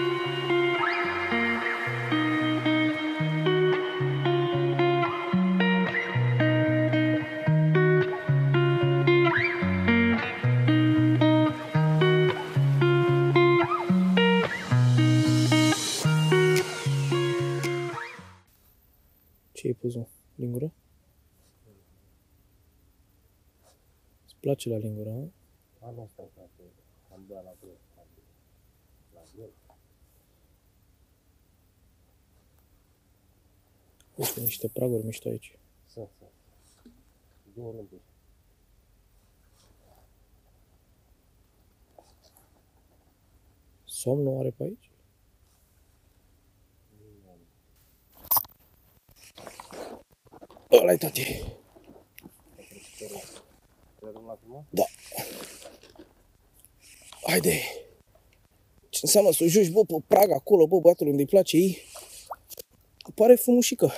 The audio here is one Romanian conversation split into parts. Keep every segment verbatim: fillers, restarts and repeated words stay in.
Ce ai pus, mă? Lingură? Îți place la lingură, a? Am asta, frate. Am băut la greu. La greu. Uite, niște praguri mișto aici. Să, să. Două rânduri. Somn nu are pe aici? Ăla-i, tati. Da. Haide. Ce înseamnă să o joci, bă, pe prag acolo, bă, băiatul unde-i place ei? Pare frumușică.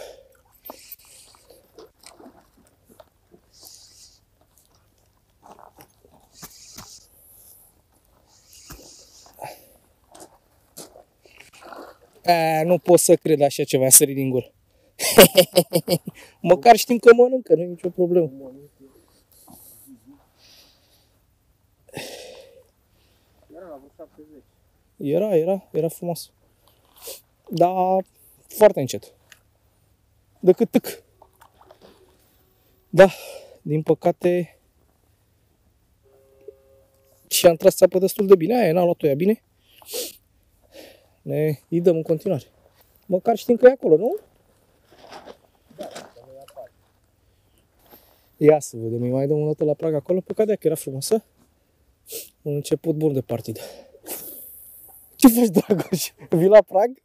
A, nu pot să cred așa ceva, sări din gură. Măcar știm că mănâncă, nu e nicio problemă. Era la vreo șaptezeci. Era, era, era frumos. Dar foarte încet. Decât tâc. Da, din păcate și am tras țeapă destul de bine. Aia n-a luat-o ea bine. Ne îi dăm în continuare. Măcar știm că e acolo, nu? Da, că nu-i apare. Ia să vedem, îi mai dăm o dată la prag acolo. Păcat că era frumoasă. Un început bun de partidă. Ce faci, Dragoș? Vii la prag?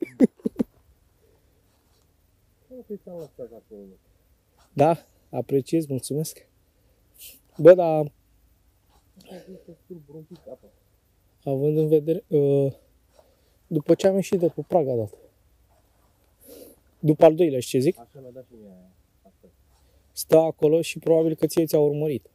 Da, apreciez, mulțumesc. Bă, dar având în vedere, uh, după ce am ieșit de pe prag a dat. După al doilea, știi ce zic? Așa mi-a dat și mie asta. Stă acolo și probabil că ție ți-a urmărit.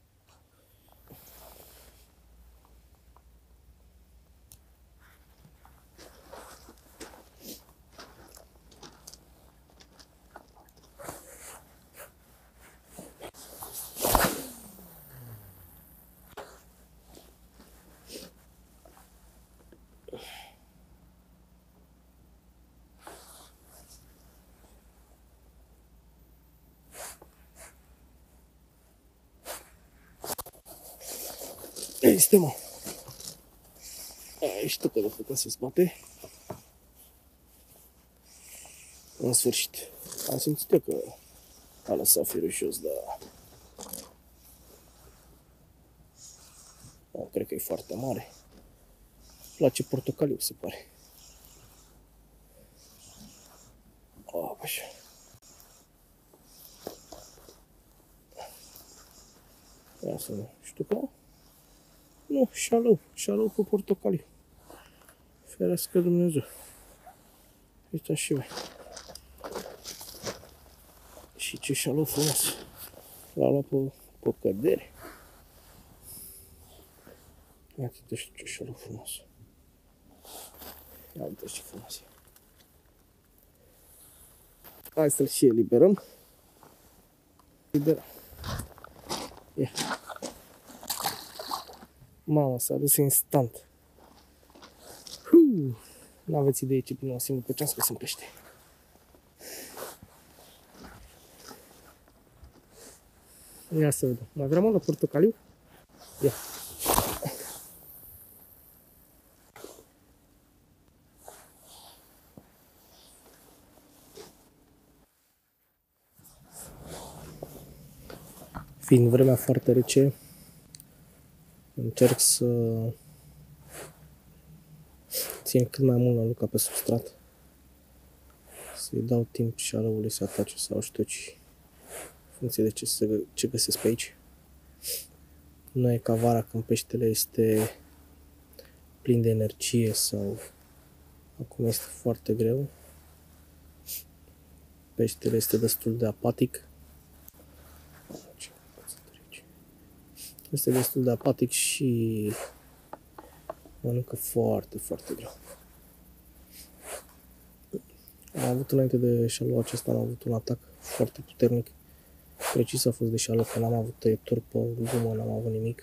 Este, mă. Aici tot că de făcut se spate. În sfârșit. Am simțit eu că a lăsat firul jos, dar... Da, cred că e foarte mare. Îmi place portocaliu, se pare. Oh, așa. Ia să nu știu că... Nu, șalou, șalou cu portocaliu. Ferească Dumnezeu. Uite și voi. Și ce șalou frumos. L-a luat pe, pe cădere. Ia uite ce șalou frumos. Ia uite ce frumos e. Hai să-l și eliberăm. Liberăm. Ia. Mamă, s-a dus instant. N-aveți idee ce bine o simt după ce am scos în pește. Ia să vedem. Mai vreau mă la portocaliu? Ia. Fiind vremea foarte rece, încerc să țin cât mai mult la Luca pe substrat. Să-i dau timp șaloului să atace sau știu ce, în funcție de ce, se, ce găsesc pe aici. Nu e ca vara când peștele este plin de energie sau acum este foarte greu. Peștele este destul de apatic. Este destul de apatic și mănâncă foarte, foarte greu. Am avut înainte de șalul acesta, am avut un atac foarte puternic. Precis a fost de șalul, că n-am avut tăietori pe gumă, n-am avut nimic.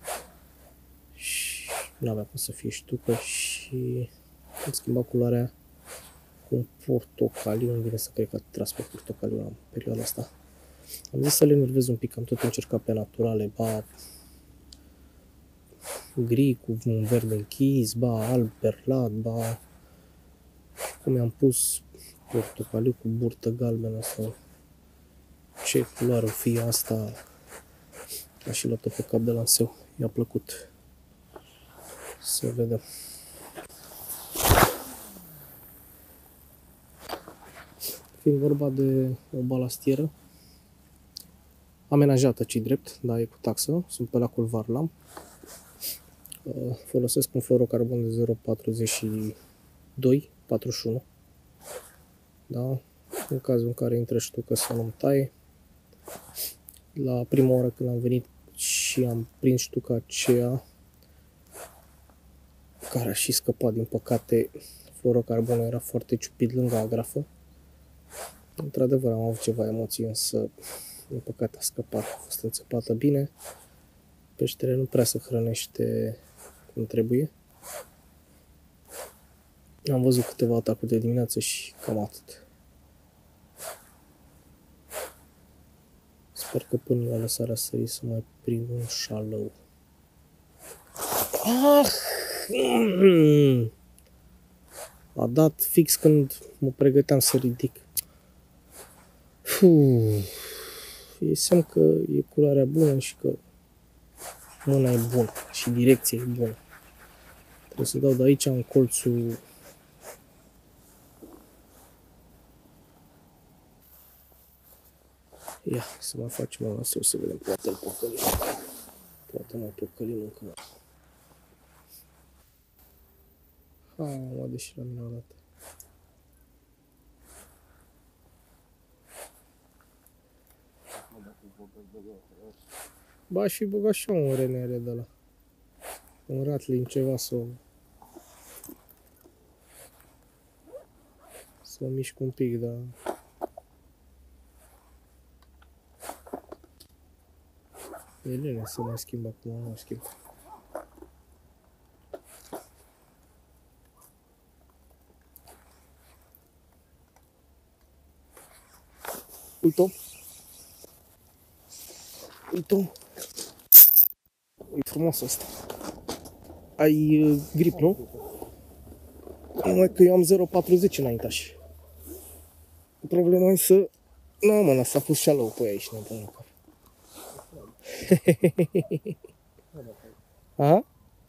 Și n-avea cum să fie ștucă și am schimbat culoarea cu un portocaliu, îmi vine să cred că a tras pe portocaliu în perioada asta. Am zis să le enervez un pic, am tot încercat pe naturale, ba gri cu un verde închis, ba alb perlat, ba cum i-am pus portocaliu cu burtă galbenă sau ce culoare o fi asta. A și luat-o pe cap de lanseu, i-a plăcut. Să vedem. Fiind vorba de o balastieră amenajată, ci drept, dar e cu taxă, sunt pe lacul Varlam. Folosesc un fluorocarbon de zero virgulă patruzeci și doi patruzeci și unu. Da? În cazul în care intră ștucă să nu-mi taie. La prima oră când am venit și am prins ștuca aceea, care a și scăpat, din păcate, fluorocarbonul era foarte ciupit lângă agrafă. Într-adevăr am avut ceva emoții, însă din păcate a scăpat, a fost înțepată bine. Peștele nu prea se hrănește cum trebuie. Am văzut câteva atacuri de dimineață și cam atât. Sper că până la lăsarea sării să mai prind un șalău. Ah! A dat fix când mă pregăteam să ridic. Uf. E semn că e culoarea bună și că mâna e bună și direcția e bună. Trebuie să dau de aici în colțul ia, să mai facem un laseu să vedem, poate îl pocălim. Poate mai pocălim încă mai. Hai, mă, deși la mine odată. Ba, și băga și eu un renere de ăla. Un ratlin, ceva să o... Să o mișc un pic, dar... E bine să mai schimb acum, nu mai schimb. Uite-o. Uite-o. E frumos asta. Ai uh, grip, nu? Numai că eu am zero virgulă patruzeci înaintaș. Problema e să... Nu, mă, s-a pus șalău pe aici, nu pun cap. Aha?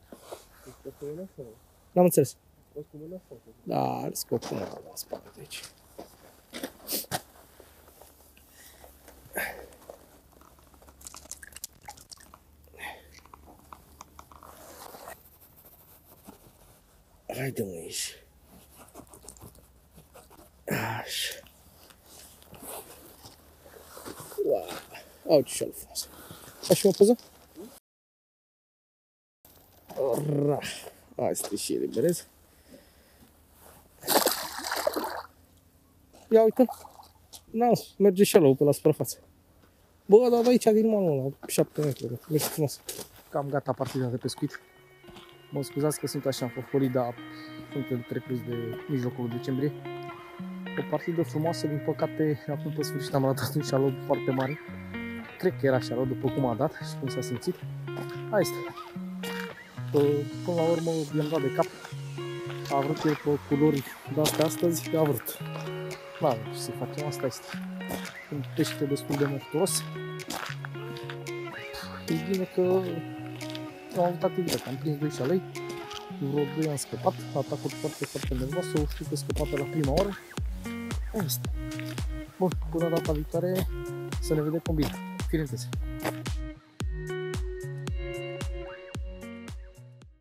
N-am înțeles. Da, are scop cu mâna la spate de aici. Haide, mă, ieși. Așa. Wow. Au, ce șală frumos. Faci și o poză? Ra. Asta e și eliberez. Ia uite. Nu, merge șalău pe la suprafață. Bă, dar de aici din malul la șapte metri. Merge frumos. Cam gata partida de pescuit. Mă scuzați că sunt așa înfăfărit, dar suntem trecuți de mijlocul decembrie. O partidă frumoasă, din păcate, acum pe sfârșit am ratat un șalou foarte mare. Cred că era șalou, după cum a dat și cum s-a simțit. Hai este. Până la urmă i-am dat de cap. A vrut el pe culori de-astea astăzi, a vrut. Da, ce să facem, asta este. Un pește destul de mărturos. E bine că am avut activitate, am prins doi șalei, vreo doi am scăpat, atacuri foarte, foarte nervoase, o știu că scăpată la prima oră. Asta. Bun, până data viitoare să ne vedem combina. Firențe.